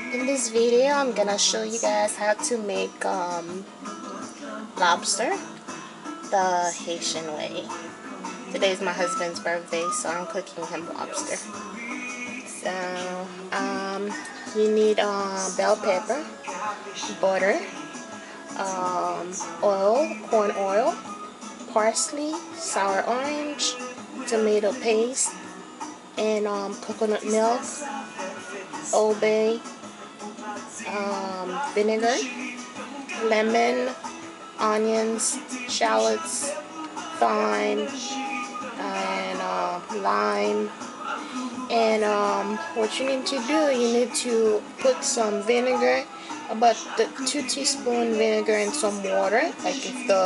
In this video, I'm gonna show you guys how to make lobster the Haitian way. Today is my husband's birthday, so I'm cooking him lobster. So, you need bell pepper, butter, oil, corn oil, parsley, sour orange, tomato paste, and coconut milk, Old Bay, vinegar, lemon, onions, shallots, thyme, and lime. And what you need to do, you need to put some vinegar, about 2 teaspoons vinegar and some water. Like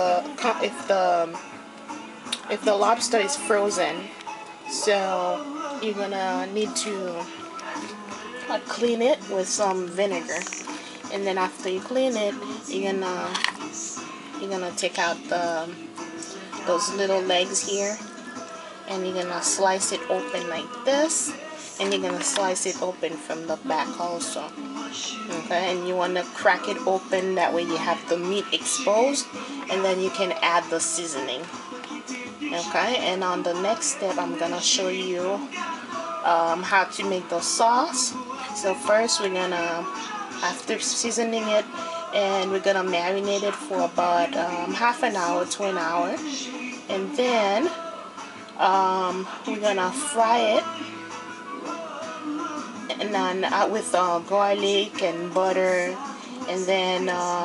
if the lobster is frozen, so you're gonna need to clean it with some vinegar, and then after you clean it, you're gonna take out those little legs here, and you're gonna slice it open like this, and you're gonna slice it open from the back also. Okay, and you want to crack it open, that way you have the meat exposed, and then you can add the seasoning. Okay, and on the next step, I'm gonna show you how to make the sauce. So first, we're gonna, after seasoning it, and we're gonna marinate it for about half an hour to an hour, and then we're gonna fry it, and then with garlic and butter, and then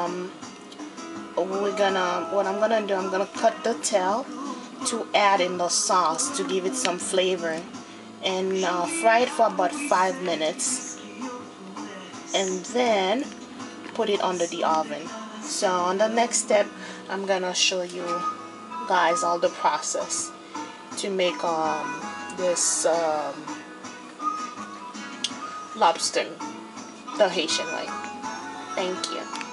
what I'm gonna do, I'm gonna cut the tail to add in the sauce to give it some flavor, and fry it for about 5 minutes, and then put it under the oven. So on the next step, I'm gonna show you guys all the process to make this lobster the Haitian way. Thank you.